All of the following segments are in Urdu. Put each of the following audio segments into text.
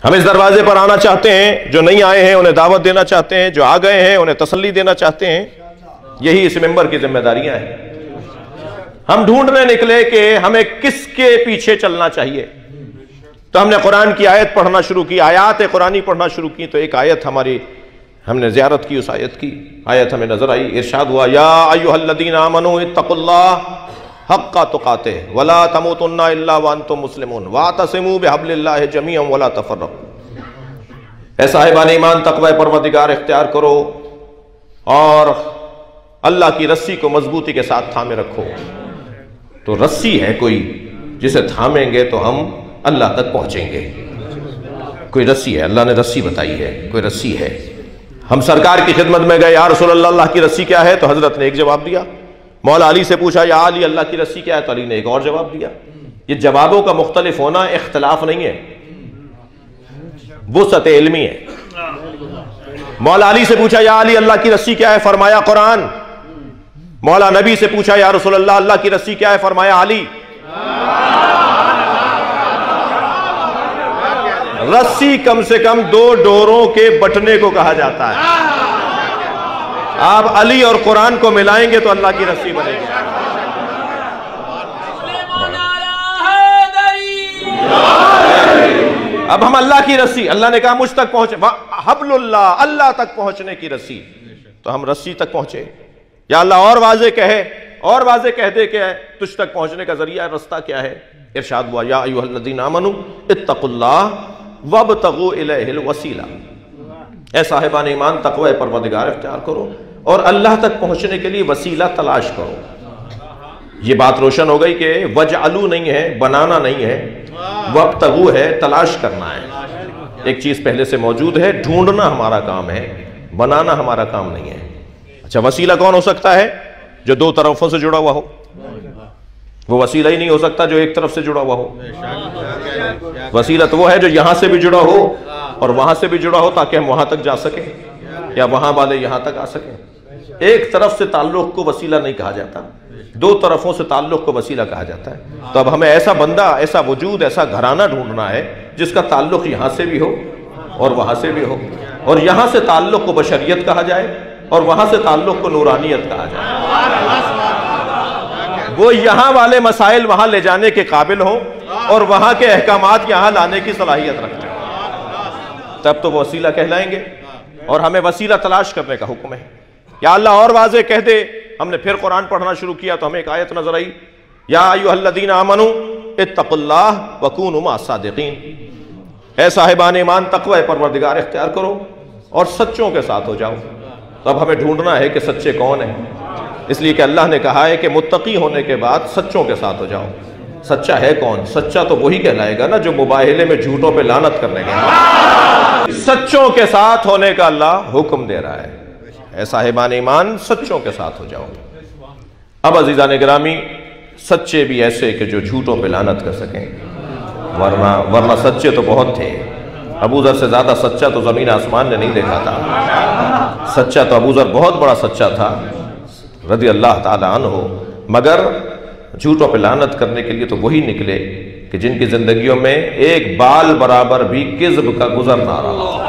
ہم اس دروازے پر آنا چاہتے ہیں، جو نہیں آئے ہیں انہیں دعوت دینا چاہتے ہیں، جو آ گئے ہیں انہیں تسلی دینا چاہتے ہیں. یہی اس ممبر کی ذمہ داریاں ہیں. ہم ڈھونڈنے نکلے کہ ہمیں کس کے پیچھے چلنا چاہیے، تو ہم نے قرآن کی آیت پڑھنا شروع کی، آیات قرآنی پڑھنا شروع کی. تو ایک آیت ہم نے زیارت کی، اس آیت کی آیت ہمیں نظر آئی. ارشاد ہوا یا ایھا الذین آمنوا اتقوا اللہ حق تقاتہ ولا تموتن الا وانتم مسلمون واعتصموا بحبل اللہ جمیعا ولا تفرقوا. اے صاحبان ایمان، تقوی پروردگار اختیار کرو اور اللہ کی رسی کو مضبوطی کے ساتھ تھامے رکھو. تو رسی ہے کوئی جسے تھامیں گے تو ہم اللہ تک پہنچیں گے. کوئی رسی ہے، اللہ نے رسی بتائی ہے، کوئی رسی ہے. ہم سرکار کی خدمت میں گئے، یا رسول اللہ، اللہ کی رسی کیا ہے؟ تو حضرت نے ایک جواب دیا. مولا علی سے پوچھا، یا علی اللہ کی رسی کیا ہے؟ تو علی نے ایک اور جواب دیا. یہ جوابوں کا مختلف ہونا اختلاف نہیں ہے، وسعت علمی ہے. مولا علی سے پوچھا، یا علی اللہ کی رسی کیا ہے؟ فرمایا قرآن. مولا نبی سے پوچھا، یا رسول اللہ اللہ کی رسی کیا ہے؟ فرمایا علی. رسی کم سے کم 2 ڈوروں کے بٹنے کو کہا جاتا ہے. آپ علی اور قرآن کو ملائیں گے تو اللہ کی رسی بنے گی. اب ہم اللہ کی رسی، اللہ نے کہا مجھ تک پہنچے، حبل اللہ، اللہ تک پہنچنے کی رسی. تو ہم رسی تک پہنچے. یا اللہ اور واضح کہے، اور واضح کہہ دے کہ تجھ تک پہنچنے کا ذریعہ رستہ کیا ہے. ارشاد ہوا یا ایھا الذین آمنوا اتقوا اللہ وابتغوا الیہ الوسیلہ. اے صاحبان ایمان، تقوی پروردگار اختیار کرو اور اللہ تک پہنچنے کے لیے وسیلہ تلاش کرو. یہ بات روشن ہو گئی کہ وجعلوا نہیں ہے، بنانا نہیں ہے، وابتغوا ہے، تلاش کرنا ہے. ایک چیز پہلے سے موجود ہے، ڈھونڈنا ہمارا کام ہے، بنانا ہمارا کام نہیں ہے. اچھا، وسیلہ کون ہو سکتا ہے؟ جو 2 طرفوں سے جڑا ہوا ہو. وہ وسیلہ ہی نہیں ہو سکتا جو ایک طرف سے جڑا ہوا ہو. وسیلہ تو وہ ہے جو یہاں سے بھی جڑا ہو اور وہاں سے بھی جڑا ہو، تاکہ ہم وہاں تک جا سکیں یا وہاں والے یہاں تک آ سکیں. ایک طرف سے تعلق کو وسیلہ نہیں کہا جاتا، 2 طرفوں سے تعلق کو وسیلہ کہا جاتا ہے. تو اب ہمیں ایسا بندہ، ایسا وجود، ایسا گھرانہ ڈھونڈنا ہے جس کا تعلق یہاں سے بھی ہو اور وہاں سے بھی ہو، اور یہاں سے تعلق کو بشریت کہا جائے اور وہاں سے تعلق کو نورانیت کہا جائے. وہ یہاں والے مسائل وہاں لے جانے کے قابل ہوں اور وہاں کے احکامات یہاں لانے کی صلاحیت رکھتے ہیں، تب تو وہ وسیلہ کہلائیں گے. اور ہمیں وسیلہ تلاش کرنے کا حکم ہے. یا اللہ اور واضح کہہ دے. ہم نے پھر قرآن پڑھنا شروع کیا تو ہمیں ایک آیت نظر آئی، یا ایھا الذین آمنوا اتقوا اللہ وکونوا مع الصادقین. اے صاحبان ایمان، تقوی پروردگار اختیار کرو اور سچوں کے ساتھ ہو جاؤ. تو اب ہمیں ڈھونڈنا ہے کہ سچے کون ہیں، اس لیے کہ اللہ نے کہا ہے کہ متقی ہونے کے بعد سچوں کے ساتھ ہو جاؤ. سچا ہے کون؟ سچا تو وہی کہلائے گا نا جو مباہلے میں جھوٹوں پہ لعنت کرنے گا. سچوں کے ساتھ ہونے کا اللہ حکم دے رہا ہے. اے صاحبان ایمان، سچوں کے ساتھ ہو جاؤ. اب عزیزان گرامی، سچے بھی ایسے کہ جو جھوٹوں پہ لعنت کر سکیں، ورنہ سچے تو بہت تھے. ابو ذر سے زیادہ سچا تو زمین آسمان نے نہیں دیکھا تھا. سچا تو ابو ذر بہت بڑا سچا تھا رضی اللہ تعالی عنہ، مگر جھوٹوں پہ لعنت کرنے کے لیے تو وہی نکلے کہ جن کی زندگیوں میں ایک بال برابر بھی کذب کا گزر نہ رہا.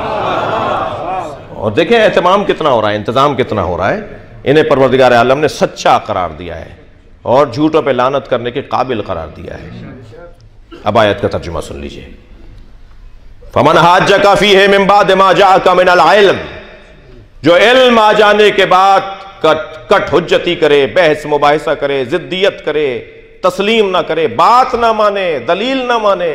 اور دیکھیں اہتمام کتنا ہو رہا ہے، انتظام کتنا ہو رہا ہے. انہیں پروردگار عالم نے سچا قرار دیا ہے اور جھوٹوں پہ لعنت کرنے کے قابل قرار دیا ہے. اب آیت کا ترجمہ سن لیجئے. فَمَنْ حَاجَّكَ فِيهِ مِنْ بَعْدِ مَا جَاءَكَ مِنَ الْعِلْمِ، جو علم آ جانے کے بعد کٹ حجتی کرے، بحث مباحثہ کرے، ضدیت کرے، تسلیم نہ کرے، بات نہ مانے، دلیل نہ مانے.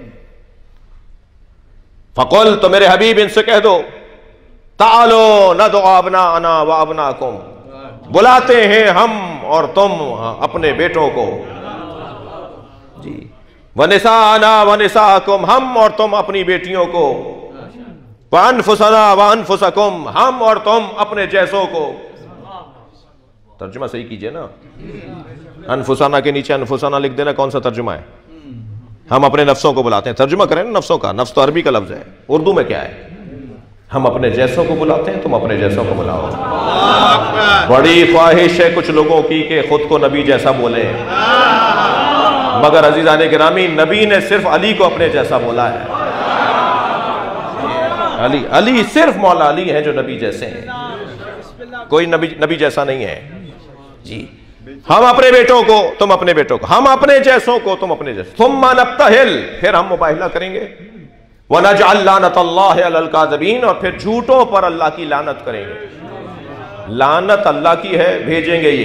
فَقُلْ، تو میرے حبیب ان سے کہہ دو، تعالوا ندعو ابناءنا وابناءکم، بلاتے ہیں ہم اور تم اپنے بیٹوں کو. جی، وَنِسَاءَنَا وَنِسَاءَكُمْ، ہم اور تم اپنی بیٹیوں کو. وَأَنفُسَنَا وَأَنفُسَكُمْ، ہم اور تم اپنے جیسوں کو. ترجمہ صحیح کیجئے نا. انفسانہ کے نیچے انفسانہ لکھ دینا کون سا ترجمہ ہے؟ ہم اپنے نفسوں کو بلاتے ہیں. ترجمہ کریں نا نفسوں کا. نفس تو عربی کا لفظ ہے، اردو میں کیا ہے؟ ہم اپنے جیسوں کو بلاتے ہیں، تم اپنے جیسوں کو بلاؤ. بڑی خواہش ہے کچھ لوگوں کی کہ خود کو نبی جیسا بولیں، مگر عزیزان گرامی، نبی نے صرف علی کو اپنے جیسا بولا ہے. علی علی صرف مولا علی ہیں جو نبی جیسے ہیں، کوئی نبی جیسا نہیں ہے جی۔ ہم اپنے بیٹوں کو، تم اپنے بیٹوں کو، ہم اپنے جیسوں کو، تم اپنے جیسوں، ثم نبتہل، پھر ہم مباہلہ کریں گے، وَنَجْعَلْ لَعْنَةَ اللَّهِ عَلَى الْكَاذِبِينَ، اور پھر جھوٹوں پر اللہ کی لعنت کریں گے۔ لعنت اللہ کی ہے، بھیجیں گے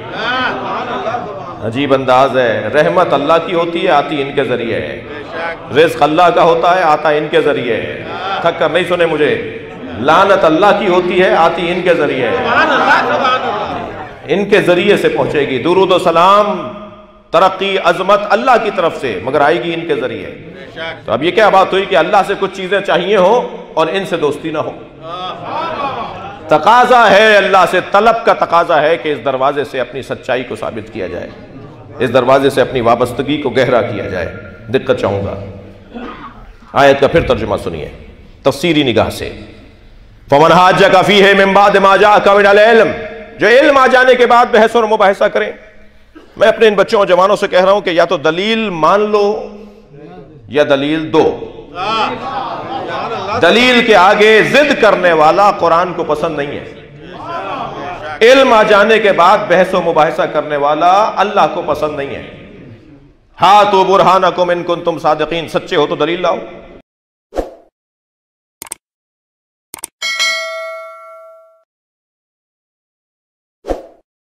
یہ، عجیب انداز ہے۔ رحمت اللہ کی ہوتی ہے، آتی ان کے ذریعے ہے۔ رزق اللہ کا ہوتا ہے، آتا ان کے ذریعے ہے۔ تھک کر نہیں سنے مجھے، لعنت اللہ کی ہوتی ہے، آتی ان کے ذریعے ہے، ان کے ذریعے سے پہنچے گی۔ درود و سلام، ترقی، عظمت اللہ کی طرف سے، مگر آئے گی ان کے ذریعے۔ تو اب یہ کیا بات ہوئی کہ اللہ سے کچھ چیزیں چاہیے ہوں اور ان سے دوستی نہ ہو؟ تقاضا ہے اللہ سے، طلب کا تقاضا ہے کہ اس دروازے سے اپنی سچائی کو ثابت کیا جائے، اس دروازے سے اپنی وابستگی کو گہرا کیا جائے۔ دقت چاہوں گا، آیت کا پھر ترجمہ سنیے تفسیری نگاہ سے۔ فَمَنْ حَاجَّكَ فِيهِ مِنْ بَعْدِ مَا جَاءَكَ مِنَ الْعِلْمِ، جو علم آ جانے کے بعد بحث اور مباحثہ کریں۔ میں اپنے ان بچوں اور جوانوں سے کہہ رہا ہوں کہ یا تو دلیل مان لو یا دلیل دو۔ دلیل کے آگے ضد کرنے والا قرآن کو پسند نہیں ہے، علم آ جانے کے بعد بحث و مباحثہ کرنے والا اللہ کو پسند نہیں ہے۔ ہاتھو برہانکم ان کنتم صادقین، سچے ہو تو دلیل لاؤ۔